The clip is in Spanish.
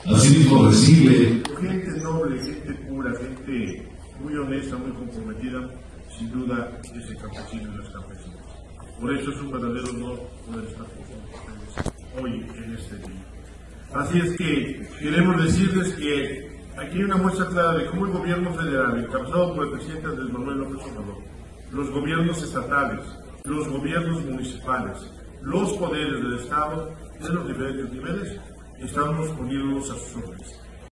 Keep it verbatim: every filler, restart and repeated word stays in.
Asimismo recibe gente noble, gente pura, gente muy honesta, muy comprometida, sin duda ese campesino y las campesinas. Por eso es un verdadero honor poder estar con ustedes hoy en este día. Así es que queremos decirles que aquí hay una muestra clara de cómo el gobierno federal, encabezado por el presidente Andrés Manuel López Obrador, los gobiernos estatales, los gobiernos municipales, los poderes del Estado, de los diferentes niveles, estamos poniéndonos a sus órdenes.